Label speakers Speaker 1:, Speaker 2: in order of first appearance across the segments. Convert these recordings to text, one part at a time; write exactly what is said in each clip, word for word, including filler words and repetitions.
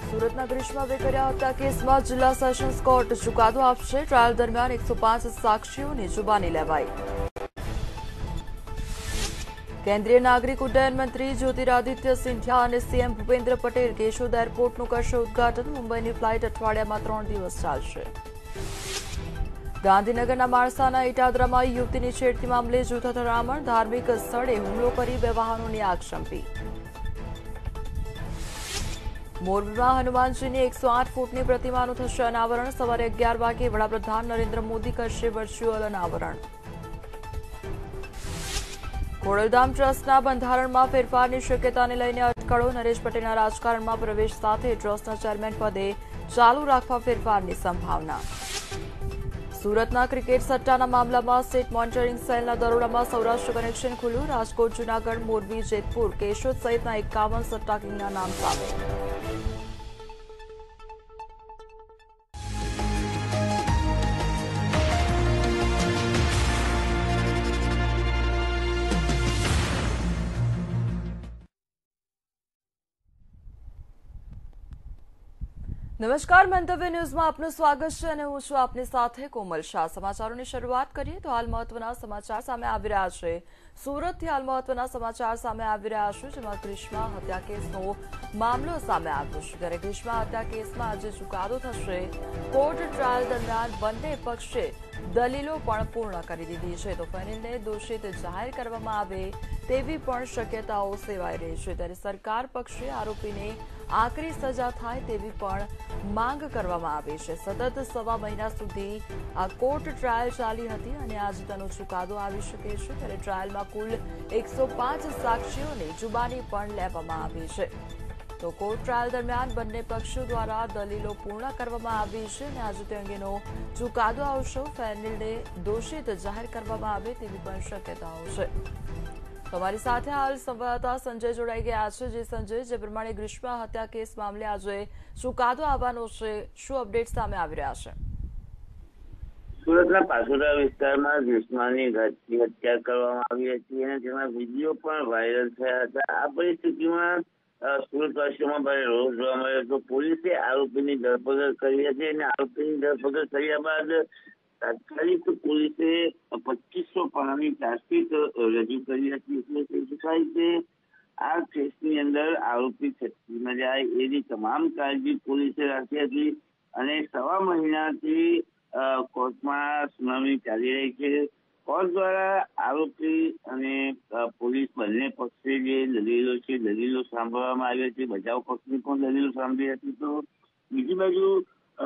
Speaker 1: સુરતના ગ્રીષ્મા વેકરિયા હત્યા કેસમાં જિલ્લા સેશન્સ કોર્ટ ચુકાદો આપશે। ટ્રાયલ દરમિયાન એકસો પાંચ સાક્ષીઓની જુબાની લેવાઈ। કેન્દ્રીય નાગરિક ઉડ્ડયન મંત્રી જ્યોતિરાદિત્ય સિંધિયા અને સીએમ ભૂપેન્દ્ર પટેલ કેશોદ એરપોર્ટનું કરશે ઉદઘાટન। મુંબઈની ફ્લાઇટ અઠવાડિયામાં ત્રણ દિવસ ચાલશે। ગાંધીનગરના માણસાના ઇટાદરામાં યુવતીની છેડતી મામલે જૂથ અથડામણ। ધાર્મિક સ્થળે હુમલો કરી બે વાહનોની આગ શંપી। મોરબીમાં હનુમાનજીની એકસો આઠ ફૂટની પ્રતિમાનું થશે અનાવરણ। સવારે અગિયાર વાગે વડાપ્રધાન નરેન્દ્ર મોદી કરશે વર્ચ્યુઅલ અનાવરણ। ખોડલધામ ટ્રસ્ટના બંધારણમાં ફેરફારની શક્યતાને લઈને અટકળો। નરેશ પટેલના રાજકારણમાં પ્રવેશ સાથે ટ્રસ્ટના ચેરમેન પદે ચાલુ રાખવા ફેરફારની સંભાવના। સુરતના ક્રિકેટ સટ્ટાના મામલામાં સ્ટેટ મોનિટરિંગ સેલના દરોડામાં સૌરાષ્ટ્ર કનેક્શન ખુલ્યું। રાજકોટ, જૂનાગઢ, મોરબી, જેતપુર, કેશોદ સહિતના એકાવન સટ્ટા કિંગના નામ સામે। નમસ્કાર, મંતવ્ય ન્યૂઝમાં આપનું સ્વાગત છે અને હું છું આપની સાથે કોમલ શાહ। સમાચારોની શરૂઆત કરીએ તો હાલ મહત્વના સમાચાર સામે આવી રહ્યા છે। સુરતથી હાલ મહત્વના સમાચાર સામે આવી રહ્યા છે, જેમાં ગ્રીષ્મા હત્યા કેસનો મામલો સામે આવ્યો છે। ત્યારે ગ્રીષ્મા હત્યા કેસમાં આજે ચુકાદો થશે। કોર્ટ ટ્રાયલ દરમિયાન બંને પક્ષે દલીલો પણ પૂર્ણ કરી દીધી છે, તો ફેનિલને દોષિત જાહેર કરવામાં આવે તેવી પણ શક્યતાઓ સેવાઈ રહી છે। ત્યારે સરકાર પક્ષે આરોપીને આકરી સજા થાય તેવી પણ માંગ કરવામાં આવી છે। સતત સવા મહિના સુધી આ કોર્ટ ટ્રાયલ ચાલી હતી અને આજે તેનો ચુકાદો આવી શકે છે। ત્યારે ટ્રાયલમાં કુલ એકસો પાંચ સાક્ષીઓની જુબાની પણ લેવામાં આવી છે। તો કોર્ટ ટ્રાયલ દરમિયાન બંને પક્ષો દ્વારા દલીલો પૂર્ણ કરવામાં આવી છે અને આજે તે અંગેનો ચુકાદો આવશે। ફેનિલને દોષિત જાહેર કરવામાં આવે તેવી પણ શક્યતાઓ છે। તમારી સાથે હાલ સંવાદદાતા સંજય જોડાઈ ગયા છે। જે સંજય, જે પ્રમાણે ગ્રીષ્મા હત્યા કેસ મામલે આજે ચુકાદો આવવાનો છે, શું અપડેટ સામે આવી રહ્યા છે?
Speaker 2: સુરતના પાસોદરા વિસ્તારમાં ગ્રીષ્માની ઘાતકી હત્યા કરવામાં આવી હતી અને તેના વિડીયો પણ વાયરલ થયા હતા। આ પરિસ્થિતિમાં સુરતવાસીઓમાં ભારે રોષ જોવા મળ્યો હતો। પોલીસે આરોપીની ધરપકડ કરી હતી અને આરોપીની ધરપકડ કર્યા બાદ તાત્કાલિક પોલીસે પચીસો પાનાની ચાર્જશીટ રજૂ કરી હતી। એટલે કહી શકાય કે આ કેસની અંદર આરોપી છટકી ન જાય એની તમામ કાળજી પોલીસે રાખી હતી અને સવા મહિનાથી કોર્ટમાં સુનાવણી ચાલી રહી છે। કોર્ટ દ્વારા આરોપી અને પોલીસ બંને પક્ષે જે દલીલો છે દલીલો સાંભળવામાં આવી હતી। બચાવ પક્ષની પણ દલીલો સાંભળી હતી। તો બીજી બાજુ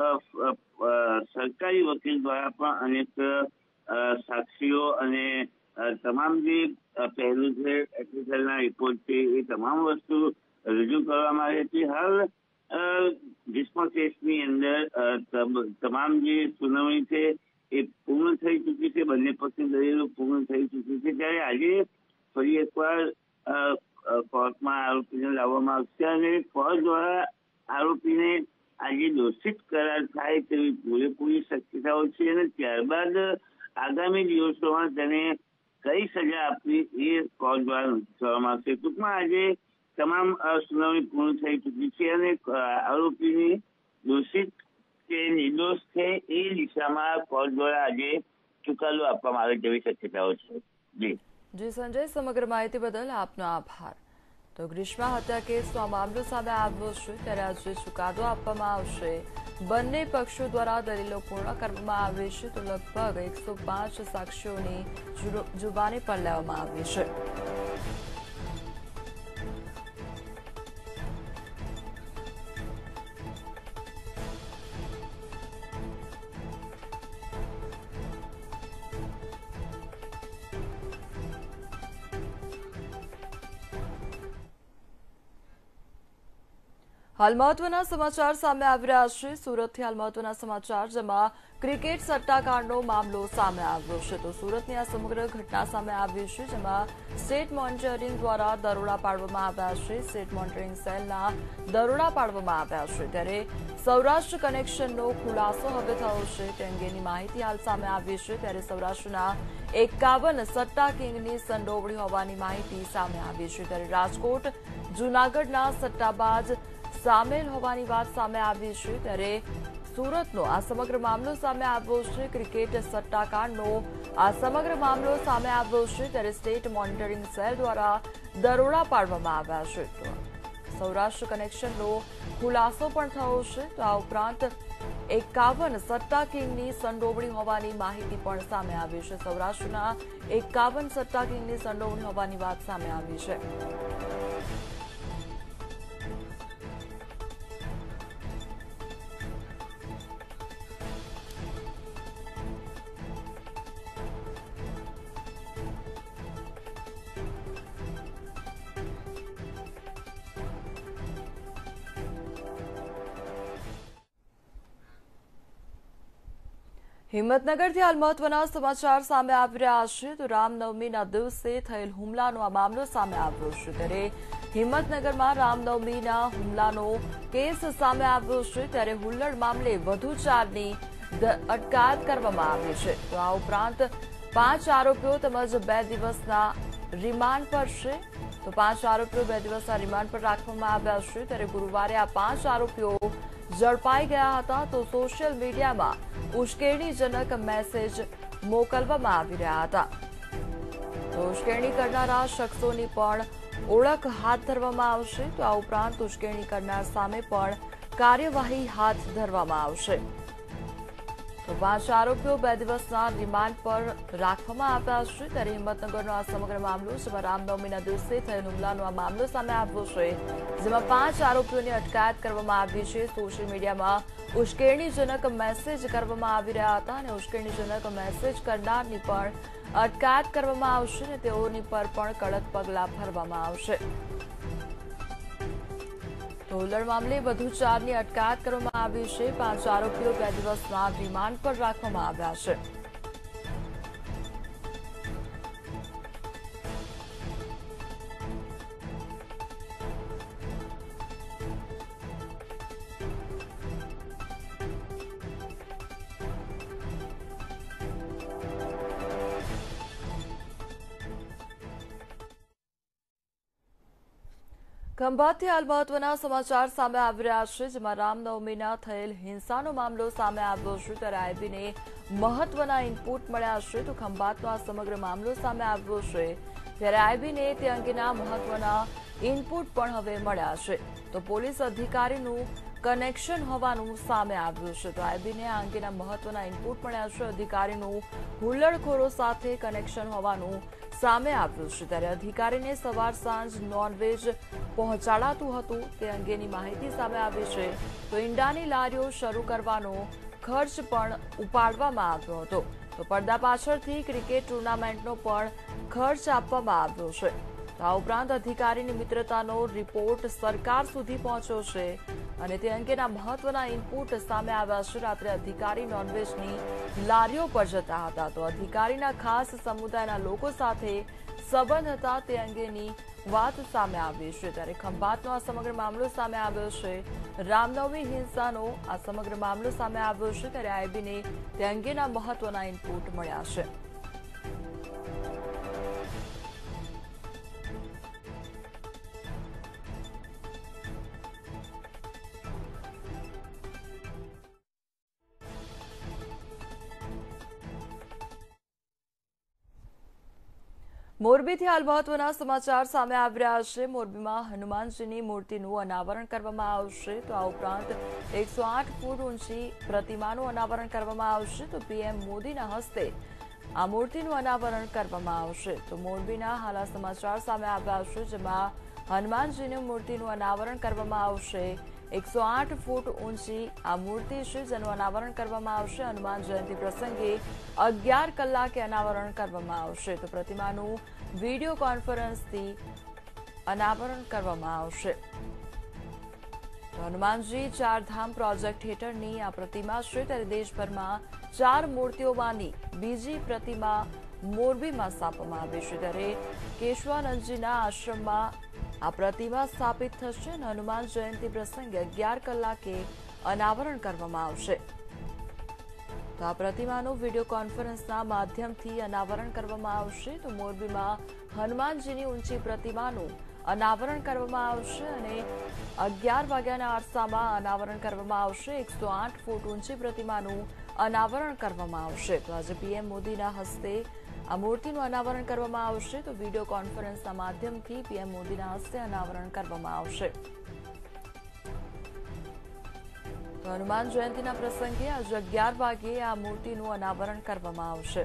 Speaker 2: સરકારી વકીલ દ્વારા પણ અનેક સાક્ષીઓ અને તમામ જે પહેલું છે એફએસએલના રિપોર્ટ છે એ તમામ વસ્તુ રજૂ કરવામાં આવી હતી। હાલ ગ્રીષ્મા કેસની અંદર તમામ જે સુનાવણી છે એ પૂર્ણ થઈ ચૂકી છે। બંને પક્ષની દલીલો પૂર્ણ થઈ ચૂકી છે। ત્યારે આજે ફરી એકવાર કોર્ટમાં આરોપીને લાવવામાં આવશે અને કોર્ટ દ્વારા આરોપીને આજે દોષિત કરાર થાય તેવી પૂરેપૂરી શક્યતાઓ છે અને ત્યારબાદ આગામી દિવસોમાં તેને કઈ સજા આપવી એ કોર્ટ દ્વારા કરવામાં આવશે। ટૂંકમાં આજે તમામ સુનાવણી પૂર્ણ થઈ ચૂકી છે અને આરોપીની દોષિત કે નિર્દોષ છે એ દિશામાં કોર્ટ દ્વારા આજે ચુકાદો આપવામાં આવે તેવી શક્યતાઓ છે। જી
Speaker 1: જી સંજય, સમગ્ર માહિતી બદલ આપનો આભાર। તો ગ્રીષ્મા હત્યા કેસનો મામલો સામે આવ્યો છે, ત્યારે આજે ચુકાદો આપવામાં આવશે। બંને પક્ષો દ્વારા દલીલો પૂર્ણ કરવામાં આવી છે, તો લગભગ એકસો પાંચ સાક્ષીઓની જુબાની પણ લેવામાં આવી છે। હાલ મહત્વના સમાચાર સામે આવી રહ્યા છે। સુરતથી હાલ મહત્વના સમાચાર, જેમાં ક્રિકેટ સટ્ટાકાંડનો મામલો સામે આવ્યો છે। તો સુરતની આ સમગ્ર ઘટના સામે આવી છે, જેમાં સ્ટેટ મોનિટરિંગ દ્વારા દરોડા પાડવામાં આવ્યા છે। સ્ટેટ મોનિટરિંગ સેલના દરોડા પાડવામાં આવ્યા છે, ત્યારે સૌરાષ્ટ્ર કનેક્શનનો ખુલાસો હવે થયો છે તે અંગેની માહિતી હાલ સામે આવી છે। ત્યારે સૌરાષ્ટ્રના એકાવન સટ્ટા કિંગની સંડોવણી હોવાની માહિતી સામે આવી છે। ત્યારે રાજકોટ, જૂનાગઢના સટ્ટાબાજ સામેલ હોવાની વાત સામે આવી છે, ત્યારે સુરતનો આ સમગ્ર મામલો સામે આવ્યો છે. ક્રિકેટ સટ્ટાકાંડનો આ સમગ્ર મામલો સામે આવ્યો છે, ત્યારે સ્ટેટ મોનિટરિંગ સેલ દ્વારા દરોડા પાડવામાં આવ્યા છે. તો સૌરાષ્ટ્ર કનેક્શનનો ખુલાસો પણ થયો છે. તો આ ઉપરાંત એકાવન સટ્ટા કિંગની સંડોવણી હોવાની માહિતી પણ સામે આવી છે. સૌરાષ્ટ્રના એકાવન સટ્ટા કિંગની સંડોવણી હોવાની વાત સામે આવી છે. હિંમતનગરથી હાલ મહત્વના સમાચાર સામે આવી રહ્યા છે. તો રામનવમીના દિવસે થયેલ હુમલાનો આ મામલો સામે આવ્યો છે, ત્યારે હિંમતનગરમાં રામનવમીના હુમલાનો કેસ સામે આવ્યો છે. ત્યારે હુલ્લડ મામલે વધુ ચારની અટકાયત કરવામાં આવી છે. તો આ ઉપરાંત પાંચ આરોપીઓ તેમજ બે દિવસના રિમાન્ડ પર છે. તો પાંચ આરોપીઓ બે દિવસના રિમાન્ડ પર રાખવામાં આવ્યા છે. ત્યારે ગુરુવારે આ પાંચ આરોપીઓ ઝડપાઈ ગયા હતા. તો સોશિયલ મીડિયામાં ઉશ્કેરણીજનક મેસેજ મોકલવામાં આવી રહ્યા હતા. તો ઉશ્કેરણી કરનારા શખ્સોની પણ ઓળખ હાથ ધરવામાં આવશે. તો આ ઉપરાંત ઉશ્કેરણી કરનાર સામે પણ કાર્યવાહી હાથ ધરવામાં આવશે. તો પાંચ આરોપીઓ બે દિવસના રિમાન્ડ પર રાખવામાં આવ્યા છે. ત્યારે હિંમતનગરનો આ સમગ્ર મામલો જેમાં રામનવમીના દિવસે થયેલ હુમલાનો આ મામલો સામે આવ્યો છે, જેમાં પાંચ આરોપીઓની અટકાયત કરવામાં આવી છે. સોશિયલ મીડિયામાં ઉશ્કેરણીજનક મેસેજ કરવામાં આવી રહ્યા હતા અને ઉશ્કેરણીજનક મેસેજ કરનારની પણ અટકાયત કરવામાં આવશે અને તેઓની પર પણ કડક પગલાં ભરવામાં આવશે. તો હુલ્લડ મામલે વધુ ચારની અટકાયત કરવામાં આવી છે. પાંચ આરોપીઓ બે દિવસના રિમાન્ડ પર રાખવામાં આવ્યા છે. ખંભાતથી હાલ મહત્વના સમાચાર સામે આવી રહ્યા છે, જેમાં રામનવમીના થયેલ હિંસાનો મામલો સામે આવ્યો છે. ત્યારે આઈબીને મહત્વના ઇનપુટ મળ્યા છે. તો ખંભાતનો આ સમગ્ર મામલો સામે આવ્યો છે, ત્યારે આઈબીને તે અંગેના મહત્વના ઇનપુટ પણ હવે મળ્યા છે. તો પોલીસ અધિકારીનું કનેક્શન હોવાનું સામે આવ્યું છે. તો આઈબીને આ અંગેના મહત્વના ઇનપુટ મળ્યા છે. અધિકારીનું હુલ્લડખોરો સાથે કનેક્શન હોવાનું સામે આવ્યું છે. ત્યારે અધિકારીને સવાર સાંજ નોનવેજ પહોંચાડાતું હતું તે અંગેની માહિતી સામે આવી છે. તો ઈંડાની લારીઓ શરૂ કરવાનો ખર્ચ પણ ઉપાડવામાં આવ્યો હતો. તો પડદા પાછળથી ક્રિકેટ ટુર્નામેન્ટનો પણ ખર્ચ આપવામાં આવ્યો છે. આ ઉપરાંત અધિકારીની મિત્રતાનો રિપોર્ટ સરકાર સુધી પહોંચ્યો છે અને તે અંગેના મહત્વના ઇનપુટ સામે આવ્યા છે. રાત્રે અધિકારી નોનવેજની લારીઓ પર જતા હતા. તો અધિકારીના ખાસ સમુદાયના લોકો સાથે સંબંધ હતા તે અંગેની વાત સામે આવી છે. ત્યારે ખંભાતનો આ સમગ્ર મામલો સામે આવ્યો છે. રામનવમી હિંસાનો આ સમગ્ર મામલો સામે આવ્યો છે. ત્યારે આઈબીને તે અંગેના મહત્વના ઇનપુટ મળ્યા છે. મોરબીથી હાલ મહત્વના સમાચાર સામે આવી રહ્યા છે. મોરબીમાં હનુમાનજીની મૂર્તિનું અનાવરણ કરવામાં આવશે. તો આ ઉપરાંત એકસો આઠ ફૂટ ઊંચી પ્રતિમાનું અનાવરણ કરવામાં આવશે. તો પીએમ મોદીના હસ્તે આ મૂર્તિનું અનાવરણ કરવામાં આવશે. તો મોરબીના હાલ આ સમાચાર સામે આવ્યા છે, જેમાં હનુમાનજીની મૂર્તિનું અનાવરણ કરવામાં આવશે. એકસો આઠ ફૂટ ઊંચી આ મૂર્તિ છે, જેનું અનાવરણ કરવામાં આવશે. હનુમાન જયંતિ પ્રસંગે અગિયાર કલાકે અનાવરણ કરવામાં આવશે. તો પ્રતિમાનું વિડીયો કોન્ફરન્સથી અનાવરણ કરવામાં આવશે. તો હનુમાનજી ચારધામ પ્રોજેક્ટ હેઠળની આ પ્રતિમા છે. ત્યારે દેશભરમાં ચાર મૂર્તિઓમાંની બીજી પ્રતિમા મોરબીમાં સ્થાપવામાં આવી છે. ત્યારે કેશવાનંદજીના આશ્રમમાં આ પ્રતિમા સ્થાપિત થશે અને હનુમાન જયંતિ પ્રસંગે અગિયાર કલાકે અનાવરણ કરવામાં આવશે. તો આ પ્રતિમાનું વિડીયો કોન્ફરન્સના માધ્યમથી અનાવરણ કરવામાં આવશે. તો મોરબીમાં હનુમાનજીની ઊંચી પ્રતિમાનું અનાવરણ કરવામાં આવશે અને અગિયાર વાગ્યાના અરસામાં અનાવરણ કરવામાં આવશે. એકસો આઠ ફૂટ ઊંચી પ્રતિમાનું અનાવરણ કરવામાં આવશે. તો આજે પીએમ મોદીના હસ્તે આ મૂર્તિનું અનાવરણ કરવામાં આવશે. તો વિડીયો કોન્ફરન્સના માધ્યમથી પીએમ મોદીના હસ્તે અનાવરણ કરવામાં આવશે. તો હનુમાન જયંતિના પ્રસંગે આજે અગિયાર વાગ્યે આ મૂર્તિનું અનાવરણ કરવામાં આવશે.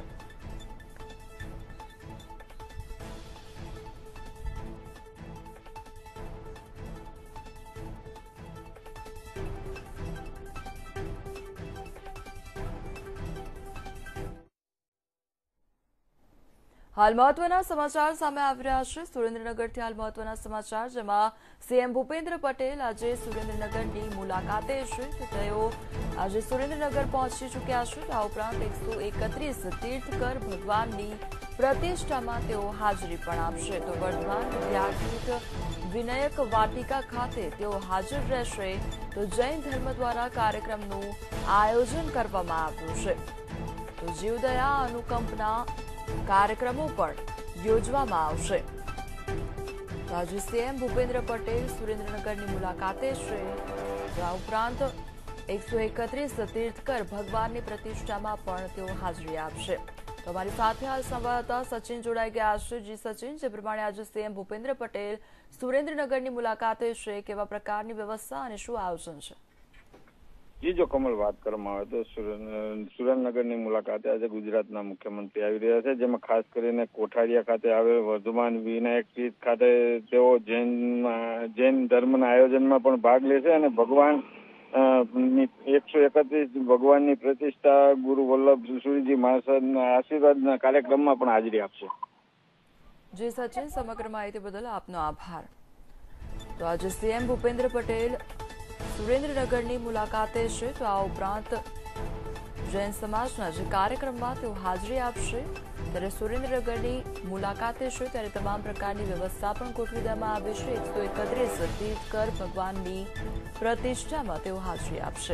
Speaker 1: હાલ મહત્વના સમાચાર સામે આવી રહ્યા છે. સુરેન્દ્રનગરથી હાલ મહત્વના સમાચાર, જેમાં સીએમ ભૂપેન્દ્ર પટેલ આજે સુરેન્દ્રનગરની મુલાકાતે છે. તો તેઓ આજે સુરેન્દ્રનગર પહોંચી ચૂક્યા છે. આ ઉપરાંત એકસો એકત્રીસ તીર્થકર ભગવાનની પ્રતિષ્ઠામાં તેઓ હાજરી પણ આપશે. તો વર્ધમાન વિદ્યાપીઠ વિનયક વાટિકા ખાતે તેઓ હાજર રહેશે. તો જૈન ધર્મ દ્વારા કાર્યક્રમનું આયોજન કરવામાં આવ્યું છે. તો જીવદયા અનુકંપના કાર્યક્રમો પણ યોજવામાં આવશે. આજે સીએમ ભૂપેન્દ્ર પટેલ સુરેન્દ્રનગરની મુલાકાતે છે. આ ઉપરાંત એકસો એકત્રીસ તીર્થકર ભગવાનની પ્રતિષ્ઠામાં પણ તેઓ હાજરી આપશે. તો અમારી સાથે હાલ સંવાદદાતા સચિન જોડાઈ ગયા છે. જી સચિન, જે પ્રમાણે આજે સીએમ ભૂપેન્દ્ર પટેલ સુરેન્દ્રનગરની મુલાકાતે છે, કેવા પ્રકારની વ્યવસ્થા અને શું આયોજન છે?
Speaker 3: જી, જો કમલ વાત કરવામાં આવે તો સુરેન્દ્રનગરની મુલાકાતે આજે ગુજરાતના મુખ્યમંત્રી આવી રહ્યા છે, જેમાં ખાસ કરીને કોઠારિયા ખાતે આવેલ વર્ધમાન વિનાયક તીર્થ ખાતે તેઓ જૈન જૈન ધર્મના આયોજનમાં પણ ભાગ લેશે અને ભગવાન એકસો એકત્રીસ ભગવાનની પ્રતિષ્ઠા ગુરુ વલ્લભ સુરીજી મહારાજના આશીર્વાદના કાર્યક્રમમાં પણ હાજરી આપશે.
Speaker 1: જી સચિન, સમગ્ર માહિતી બદલ આપનો આભાર. તો આજે સીએમ ભૂપેન્દ્ર પટેલ સુરેન્દ્રનગરની મુલાકાતે છે. તો આ ઉપરાંત જૈન સમાજના જે કાર્યક્રમમાં તેઓ હાજરી આપશે. ત્યારે સુરેન્દ્રનગરની મુલાકાતે છે ત્યારે તમામ પ્રકારની વ્યવસ્થા પણ ગોઠવી દેવામાં આવી છે. એકસો એકત્રીસ તીર્થકર ભગવાનની પ્રતિષ્ઠામાં તેઓ હાજરી આપશે.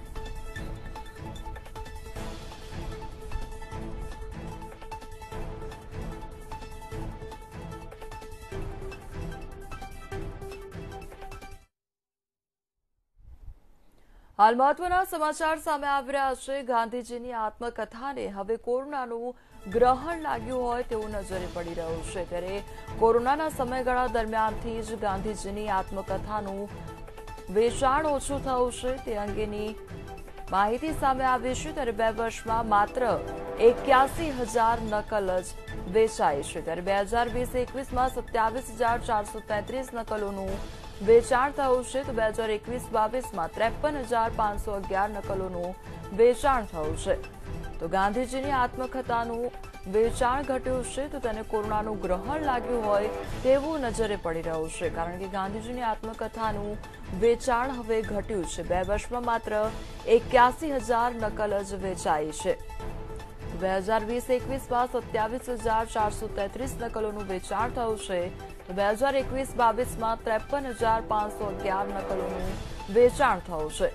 Speaker 1: હાલ મહત્વના સમાચાર સામે આવી રહ્યા છે. ગાંધીજીની આત્મકથાને હવે કોરોનાનું ગ્રહણ લાગ્યું હોય તેવું નજરે પડી રહ્યું છે. ત્યારે કોરોનાના સમયગાળા દરમિયાનથી જ ગાંધીજીની આત્મકથાનું વેચાણ ઓછું થયું છે તે અંગેની માહિતી સામે આવી છે. ત્યારે બે વર્ષમાં માત્ર એક્યાસી હજાર નકલ જ વેચાઈ છે. ત્યારે બે હજાર વીસ એકવીસમાં સત્યાવીસ હજાર ચારસો તેત્રીસ નકલોનું વેચાણ થયું છે. તો બે હજાર એકવીસ બાવીસમાં ત્રેપન હજાર પાંચસો અગિયાર નકલોનું વેચાણ થયું છે. તો ગાંધીજીની આત્મકથાનું વેચાણ ઘટ્યું છે. તો તેને કોરોનાનું ગ્રહણ લાગ્યું હોય તેવું નજરે પડી રહ્યું છે, કારણ કે ગાંધીજીની આત્મકથાનું વેચાણ હવે ઘટ્યું છે. બે વર્ષમાં માત્ર એક્યાસી હજાર નકલ જ વેચાઈ છે. બે હજાર વીસ એકવીસમાં સત્યાવીસ હજાર ચારસો તેત્રીસ નકલોનું વેચાણ થયું છે. તો બે હજાર એકવીસ બાવીસમાં ત્રેપન હજાર પાંચસો અગિયાર નકલોનું વેચાણ થયું છે.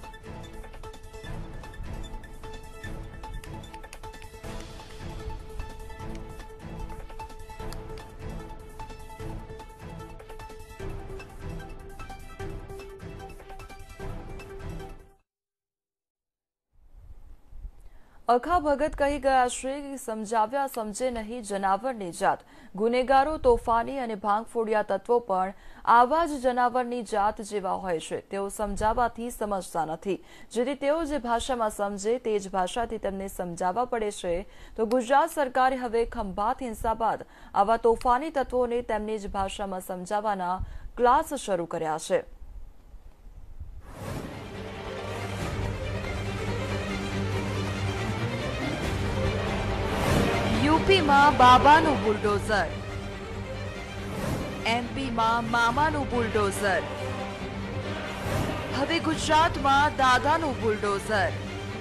Speaker 1: અખા ભગત કહી ગયા છે કે સમજાવ્યા સમજે નહીં જનાવરની જાત. ગુનેગારો, તોફાની અને ભાંગફોડિયા તત્વો પણ આવા જ જનાવરની જાત જેવા હોય છે. તેઓ સમજાવવાથી સમજતા નથી, જેથી તેઓ જે ભાષામાં સમજે તે જ ભાષાથી તેમને સમજાવવા પડે છે. તો ગુજરાત સરકારે હવે ખંભાત હિંસા બાદ આવા તોફાની તત્વોને તેમની જ ભાષામાં સમજાવવાના ક્લાસ શરૂ કર્યા છે. યુપીમાં બાબાનું બુલડોઝર, એમપીમાં મામાનું બુલડોઝર, હવે ગુજરાતમાં દાદાનું બુલડોઝર.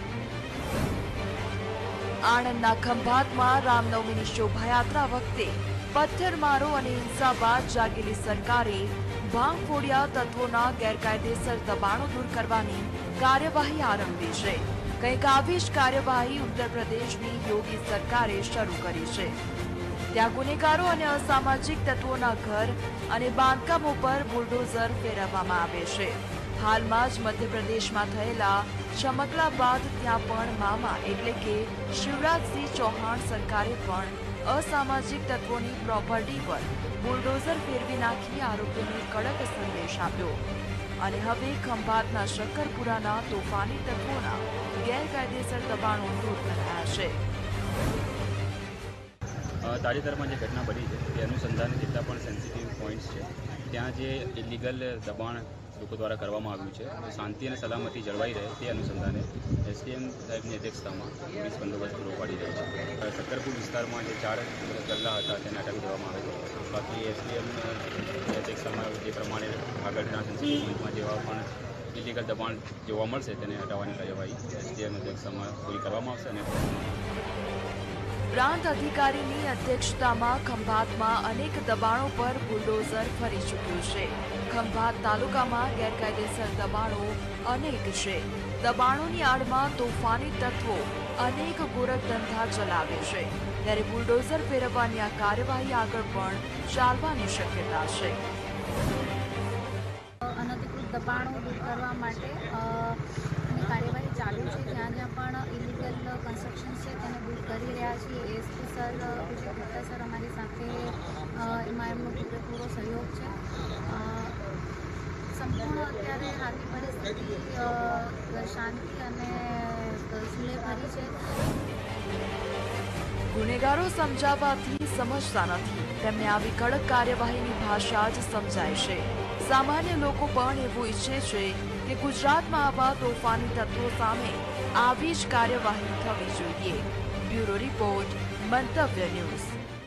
Speaker 1: આણંદના ખંભાતમાં રામનવમીની શોભાયાત્રા વખતે પથ્થરમારો અને હિંસા બાદ જાગેલી સરકારે ભાંગફોડિયા તત્વોના ગેરકાયદેસર દબાણો દૂર કરવાની કાર્યવાહી આરંભી છે. કંઈક આવી જ કાર્યવાહી ઉત્તર પ્રદેશની યોગી સરકારે શરૂ કરી છે. ત્યાં ગુનેગારો અને અસામાજિક તત્વોના ઘર અને બાંધકામો પર બુલડોઝર ફેરવવામાં આવે છે। હાલમાં જ મધ્યપ્રદેશમાં થયેલા ચમકલા બાદ ત્યાં પણ મામા એટલે કે શિવરાજસિંહ ચૌહાણ સરકારે પણ અસામાજિક તત્વોની પ્રોપર્ટી પર બુલડોઝર ફેરવી નાખી આરોપીઓને કડક સંદેશ આપ્યો અને હવે ખંભાતના શક્કરપુરાના તોફાની તત્વોના ગેરકાયદેસર દબાણો દૂર કરાયા છે।
Speaker 4: તાજેતરમાં જે ઘટના બની છે તે અનુસંધાને જેટલા પણ સેન્સિટિવ પોઈન્ટ્સ છે ત્યાં જે ઇલીગલ દબાણ લોકો દ્વારા કરવામાં આવ્યું છે તો શાંતિ અને સલામતી જળવાઈ રહે તે અનુસંધાને એસડીએમ સાહેબની અધ્યક્ષતામાં પોલીસ બંદોબસ્ત પૂરો પાડી રહ્યો છે। સક્કરપુર વિસ્તારમાં જે ચાર ગલ્લા હતા તેને હટાવી દેવામાં આવે છે। બાકી એસડીએમની અધ્યક્ષતામાં જે પ્રમાણે આગળના સેન્સિટિવ પોઈન્ટમાં જેવા પણ ઇલીગલ દબાણ જોવા મળશે તેને હટાવવાની કાર્યવાહી એસડીએમ અધ્યક્ષતામાં પૂરી કરવામાં આવશે અને
Speaker 1: પ્રાંત અધિકારીની અધ્યક્ષતામાં ખંભાતમાં અનેક દબાણો પર બુલડોઝર ફરી ચૂક્યું છે। ખંભાત તાલુકામાં ગેરકાયદેસર દબાણો અનેક છે। દબાણોની આડમાં તોફાની તત્વો અનેક ગોરખધંધા ચલાવે છે ત્યારે બુલડોઝર ફેરવવાની આ કાર્યવાહી આગળ પણ ચાલવાની શક્યતા છે।
Speaker 5: અનધિકૃત દબાણો દૂર કરવા માટે કાર્યવાહી ચાલુ છે। જ્યાં જ્યાં પણ ઇલીગલ કન્સ્ટ્રક્શન છે તેને દૂર કરી રહ્યા છીએ। SP sir Vijay Gupta sir અમારી સાથે એમાં એમનો પૂરેપૂરો સહયોગ છે। સંપૂર્ણ અત્યારે હાલની પરિસ્થિતિ શાંતિ અને સુલેભરી છે।
Speaker 1: ગુનેગારો સમજાવવાથી સમજતા નથી, તેમને આવી કડક કાર્યવાહીની ભાષા જ સમજાય છે। સામાન્ય લોકો પણ એવું ઈચ્છે છે કે ગુજરાતમાં આવા તોફાની તત્વો સામે આવી જ કાર્યવાહી થવી જોઈએ। Bureau report, Mantavya news.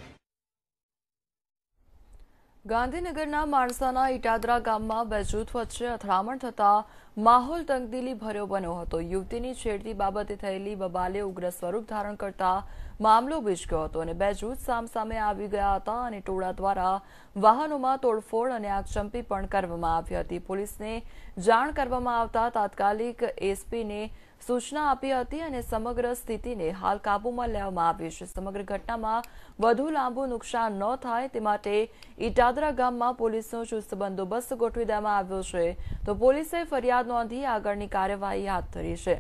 Speaker 1: ગાંધીનગરના માણસાના ઇટાદરા ગામમાં બે જૂથ વચ્ચે અથડામણ થતા માહોલ તંગદિલી ભર્યો બન્યો હતો। યુવતીની છેડતી બાબતે થયેલી બબાલે ઉગ્ર સ્વરૂપ ધારણ કરતા મામલો બીજગ્યો હતો અને બે જૂથ સામસામે આવી ગયા હતા અને ટોળા દ્વારા વાહનોમાં તોડફોડ અને આગચંપી પણ કરવામાં આવી હતી। પોલીસને જાણ કરવામાં આવતા તાત્કાલિક એસપીને સૂચના આપી હતી અને સમગ્ર સ્થિતિને હાલ કાબૂમાં લેવામાં આવી છે। સમગ્ર ઘટનામાં વધુ લાંબુ નુકસાન ન થાય તે માટે ઇટાદરા ગામમાં પોલીસનો ચુસ્ત બંદોબસ્ત ગોઠવી દેવામાં આવ્યો છે તો પોલીસે ફરિયાદ નોંધી આગળની કાર્યવાહી હાથ ધરી છે।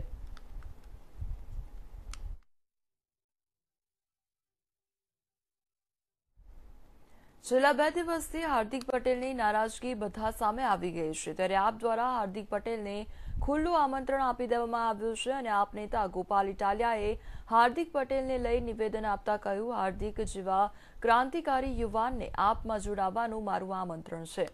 Speaker 1: છેલ્લા બે દિવસથી હાર્દિક પટેલની નારાજગી બધા સામે આવી ગઈ છે ત્યારે આપ દ્વારા હાર્દિક પટેલને ખુલ્લું આમંત્રણ આપી દેવામાં આવ્યું છે અને આપ નેતા ગોપાલ ઇટાલિયાએ હાર્દિક પટેલને લઈ નિવેદન આપતા કહ્યું, હાર્દિક જેવા ક્રાંતિકારી યુવાનને આપમાં જોડાવાનું મારું આમંત્રણ છે।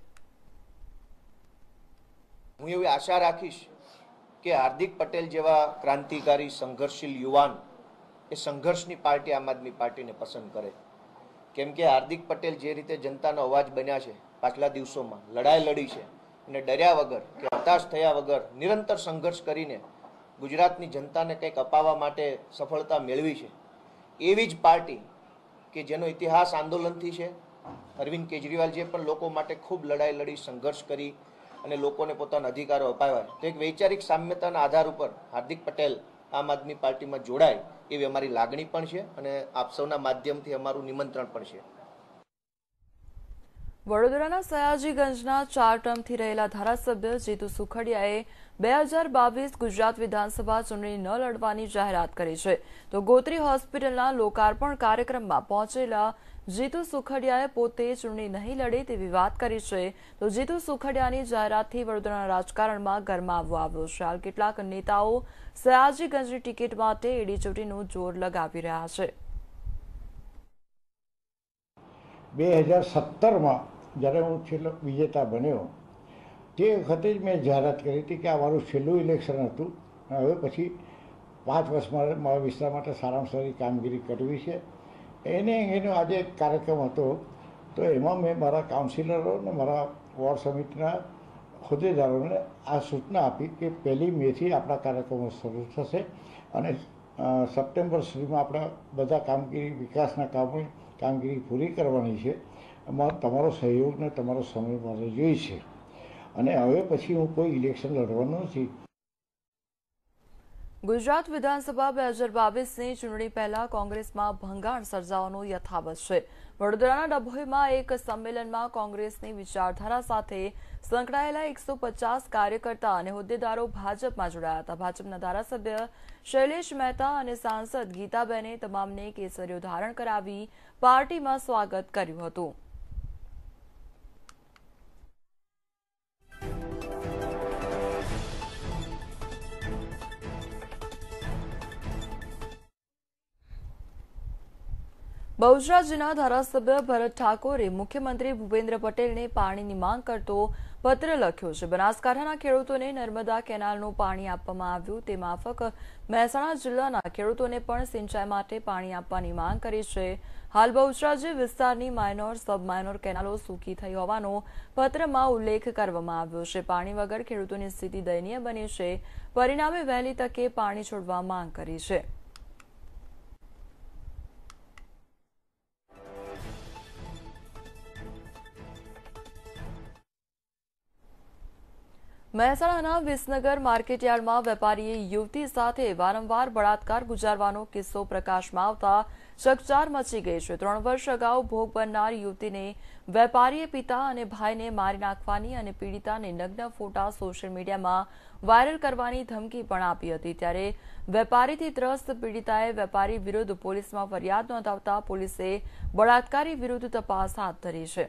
Speaker 6: હું એવી આશા રાખીશ કે હાર્દિક પટેલ જેવા ક્રાંતિકારી સંઘર્ષશીલ યુવાન એ સંઘર્ષની પાર્ટી આમ આદમી પાર્ટીને પસંદ કરે। કેમ કે હાર્દિક પટેલ જે રીતે જનતાનો અવાજ બન્યા છે, પાછલા દિવસોમાં લડાઈ લડી છે અને ડર્યા વગર કે હતાશ થયા વગર નિરંતર સંઘર્ષ કરીને ગુજરાતની જનતાને કંઈક અપાવવા માટે સફળતા મેળવી છે, એવી જ પાર્ટી કે જેનો ઇતિહાસ આંદોલનથી છે। અરવિંદ કેજરીવાલજીએ પણ લોકો માટે ખૂબ લડાઈ લડી, સંઘર્ષ કરી અને લોકોને પોતાના અધિકારો અપાવ્યા। તો એક વૈચારિક સામ્યતાના આધાર ઉપર હાર્દિક પટેલ આમ આદમી પાર્ટીમાં જોડાય એવી અમારી લાગણી પણ છે અને આપ સૌના માધ્યમથી અમારું નિમંત્રણ પણ છે।
Speaker 1: વડોદરાના સયાજીગંજના ચાર ટર્મથી રહેલા ધારાસભ્ય જીતુ સુખડિયાએ બે હજાર બાવીસ ગુજરાત વિધાનસભા ચૂંટણી ન લડવાની જાહેરાત કરી છે તો ગોત્રી હોસ્પિટલના લોકાર્પણ કાર્યક્રમમાં પહોંચેલા જીતુ સુખડિયાએ પોતે ચૂંટણી નહીં લડે તેવી વાત કરી છે તો જીતુ સુખડિયાની જાહેરાતથી વડોદરાના રાજકારણમાં ગરમાવો આવ્યો છે। હાલ કેટલાક નેતાઓ સયાજીગંજની ટિકિટ માટે એડીચોટીનું જોર લગાવી રહ્યા છે।
Speaker 7: બે હજાર સત્તરમાં જ્યારે હું છેલ્લો વિજેતા બન્યો તે વખતે જ મેં જાહેરાત કરી હતી કે આ મારું છેલ્લું ઇલેક્શન હતું। હવે પછી પાંચ વર્ષમાં મારા વિસ્તાર માટે સારામાં સારી કામગીરી કરવી છે। એને અંગેનો આજે એક કાર્યક્રમ હતો તો એમાં મેં મારા કાઉન્સિલરો અને મારા વોર્ડ સમિતિના હોદ્દેદારોને આ સૂચના આપી કે પહેલી મેથી આપણા કાર્યક્રમો શરૂ થશે અને સપ્ટેમ્બર સુધીમાં આપણા બધા કામગીરી વિકાસના કામો કામગીરી પૂરી કરવાની છે। એમાં તમારો સહયોગ ને તમારો સમય મારે જોઈશે અને હવે પછી હું કોઈ ઇલેક્શન લડવાનો નથી।
Speaker 1: ગુજરાત વિધાનસભા બે હજાર બાવીસની ચૂંટણી પહેલા કોંગ્રેસમાં ભંગાણ સર્જાવાનું યથાવત છે। વડોદરાના ડભોઈમાં એક સંમેલનમાં કોંગ્રેસની વિચારધારા સાથે સંકળાયેલા એકસો પચાસ કાર્યકર્તા અને હોદ્દેદારો ભાજપમાં જોડાયા હતા. ભાજપના ધારાસભ્ય શૈલેષ મહેતા અને સાંસદ ગીતાબેને તમામને કેસરીઓ ધારણ કરાવી પાર્ટીમાં સ્વાગત કર્યું હતું. બહુચરાજીના ધારાસભ્ય ભરત ઠાકોરે મુખ્યમંત્રી ભૂપેન્દ્ર પટેલને પાણીની માંગ કરતો પત્ર લખ્યો છે. બનાસકાંઠાના ખેડૂતોને નર્મદા કેનાલનું પાણી આપવામાં આવ્યું તે માફક મહેસાણા જિલ્લાના ખેડૂતોને પણ સિંચાઈ માટે પાણી આપવાની માંગ કરી છે. હાલ બહુચરાજી વિસ્તારની માઇનોર સબ માઇનોર કેનાલો સૂકી થઈ હોવાનો પત્રમાં ઉલ્લેખ કરવામાં આવ્યો છે. પાણી વગર ખેડૂતોની સ્થિતિ દયનીય બની છે. પરિણામે વહેલી તકે પાણી છોડવા માંગ કરી છે. મહેસાણાના વિસનગર માર્કેટયાર્ડમાં વેપારીએ યુવતી સાથે વારંવાર બળાત્કાર ગુજારવાનો કિસ્સો પ્રકાશમાં આવતા ચકચાર મચી ગઈ છે. ત્રણ વર્ષ અગાઉ ભોગ બનનાર યુવતીને વેપારીએ પિતા અને ભાઈને મારી નાખવાની અને પીડિતાને નગ્ન ફોટા સોશિયલ મીડિયામાં વાયરલ કરવાની ધમકી પણ આપી હતી. ત્યારે વેપારીથી ત્રસ્ત પીડિતાએ વેપારી વિરુદ્ધ પોલીસમાં ફરિયાદ નોંધાવતા પોલીસે બળાત્કારી વિરુદ્ધ તપાસ હાથ ધરી છે.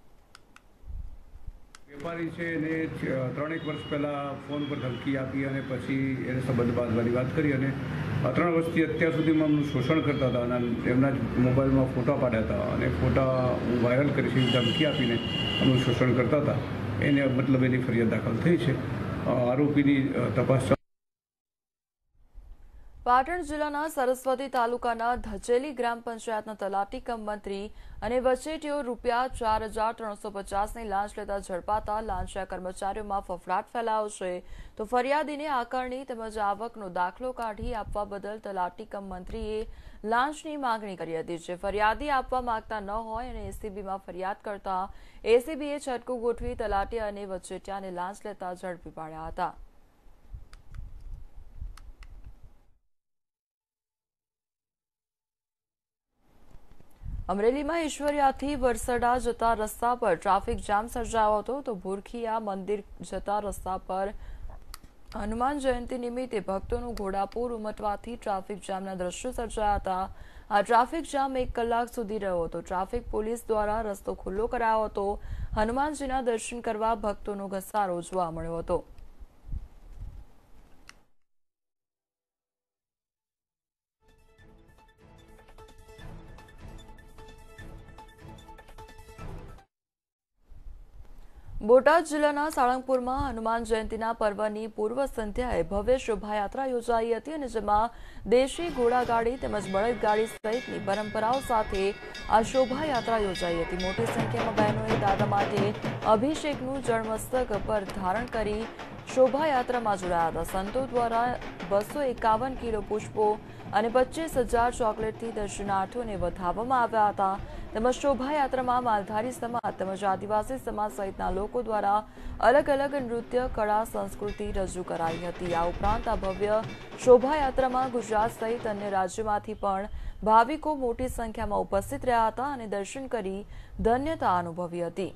Speaker 8: વેપારી છે એને ત્રણેક વર્ષ પહેલાં ફોન પર ધમકી આપી અને પછી એને સંબંધ બાંધવાની વાત કરી અને ત્રણ વર્ષથી અત્યાર સુધીમાં એમનું શોષણ કરતા હતા અને એમના જ મોબાઈલમાં ફોટા પાડ્યા હતા અને ફોટા હું વાયરલ કરીશ એવી ધમકી આપીને એમનું શોષણ કરતા હતા. એને મતલબ એની ફરિયાદ દાખલ થઈ છે. આરોપીની તપાસ.
Speaker 1: પાટણ જિલ્લાના સરસ્વતી તાલુકાના ધચેલી ગ્રામ પંચાયતના તલાટી કમ મંત્રી અને વચેટીઓ રૂપિયા ચાર હજાર ત્રણસો પચાસની લાંચ લેતા ઝડપાતા લાંચિયા કર્મચારીઓમાં ફફડાટ ફેલાયો છે. તો ફરિયાદીને આકારણી તેમજ આવકનો દાખલો કાઢી આપવા બદલ તલાટી કમ મંત્રીએ લાંચની માંગણી કરી હતી. જે ફરિયાદી આપવા માંગતા ન હોય અને એસીબીમાં ફરિયાદ કરતા એસીબીએ છટકું ગોઠવી તલાટી અને વચેટિયાને લાંચ લેતા ઝડપી પાડ્યા હતા. અમરેલીમાં ઈશ્વરિયાથી વરસડા જતા રસ્તા પર ટ્રાફિક જામ સર્જાયો હતો. તો ભૂરખિયા મંદિર જતા રસ્તા પર હનુમાન જયંતિ નિમિત્તે ભક્તોનું ઘોડાપૂર ઉમટવાથી ટ્રાફિક જામના દ્રશ્યો સર્જાયા હતા. આ ટ્રાફિક જામ એક કલાક સુધી રહ્યો હતો. ટ્રાફિક પોલીસ દ્વારા રસ્તો ખુલ્લો કરાયો હતો. હનુમાનજીના દર્શન કરવા ભક્તોનો ઘસારો જોવા મળ્યો હતો. બોટાદ જિલ્લાના સાળંગપુરમાં હનુમાન જયંતિના પર્વની પૂર્વ સંધ્યાએ ભવ્ય શોભાયાત્રા યોજાઈ હતી અને જેમાં દેશી ઘોડાગાડી તેમજ બળદગાડી સહિતની પરંપરાઓ સાથે આ શોભાયાત્રા યોજાઈ હતી. મોટી સંખ્યામાં બહેનોએ દાદા માટે અભિષેકનું જળમસ્તક પર ધારણ કરી શોભાયાત્રામાં જોડાયા હતા. સંતો દ્વારા બસો એકાવન કિલો પુષ્પો અને પચીસ હજાર ચોકલેટથી દર્શનાર્થીઓને વધાવવામાં આવ્યા હતા. તેમજ શોભાયાત્રામાં માલધારી સમાજ તેમજ આદિવાસી સમાજ સહિતના લોકો દ્વારા અલગ અલગ નૃત્ય કળા સંસ્કૃતિ રજૂ કરાઈ હતી. આ ઉપરાંત આ ભવ્ય શોભાયાત્રામાં ગુજરાત સહિત અન્ય રાજ્યોમાંથી પણ ભાવિકો મોટી સંખ્યામાં ઉપસ્થિત રહ્યા હતા અને દર્શન કરી ધન્યતા અનુભવી હતી.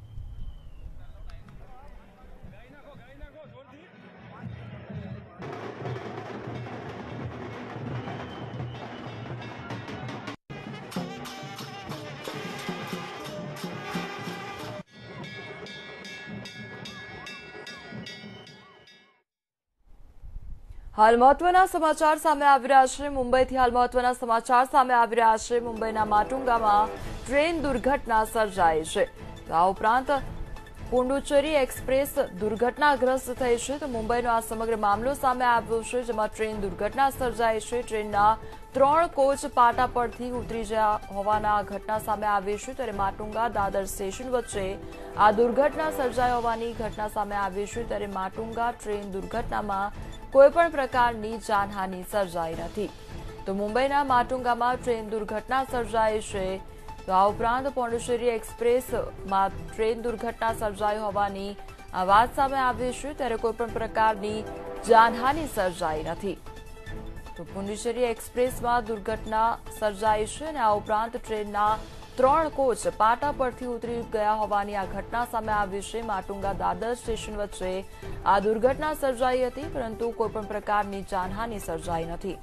Speaker 1: હાલ મહત્વના સમાચાર સામે આવી રહ્યા છે. મુંબઈથી હાલ મહત્વના સમાચાર સામે આવી રહ્યા છે. મુંબઈના માટુંગામાં ટ્રેન દુર્ઘટના સર્જાઈ છે. આ ઉપરાંત પુડુચેરી એક્સપ્રેસ દુર્ઘટનાગ્રસ્ત થઈ છે. તો મુંબઈનો આ સમગ્ર મામલો સામે આવ્યો છે, જેમાં ટ્રેન દુર્ઘટના સર્જાઈ છે. ટ્રેનના ત્રણ કોચ પાટા પરથી ઉતરી ગયા હોવાના ઘટના સામે આવી છે. ત્યારે માટુંગા દાદર સ્ટેશન વચ્ચે આ દુર્ઘટના સર્જાઈ હોવાની ઘટના સામે આવી છે. ત્યારે માટુંગા ટ્રેન દુર્ઘટનામાં કોઈપણ પ્રકારની જાનહાનિ સર્જાઈ નથી. તો મુંબઈના માટુંગામાં ટ્રેન દુર્ઘટના સર્જાઈ છે. તો આ ઉપરાંત પોંડિચેરી એક્સપ્રેસમાં ટ્રેન દુર્ઘટના સર્જાઈ હોવાની આ વાત સામે આવી છે. ત્યારે કોઈપણ પ્રકારની જાનહાનિ સર્જાઈ નથી. તો પોંડિચેરી એક્સપ્રેસમાં દુર્ઘટના સર્જાઈ છે અને આ ઉપરાંત ટ્રેનના ત્રણ કોચ પાટા પરથી ઉતરી ગયા હોવાની આ ઘટના સામે આવી છે। માટુંગા દાદર સ્ટેશન વચ્ચે આ દુર્ઘટના સર્જાઈ હતી, પરંતુ કોઈપણ પ્રકારની જાનહાનિ સર્જાઈ નથી।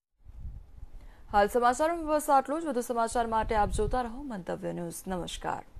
Speaker 1: હાલ સમાચારોમાં બસ આટલું જ। વધુ સમાચાર માટે આપ જોતા રહો મંતવ્ય ન્યૂઝ। નમસ્કાર।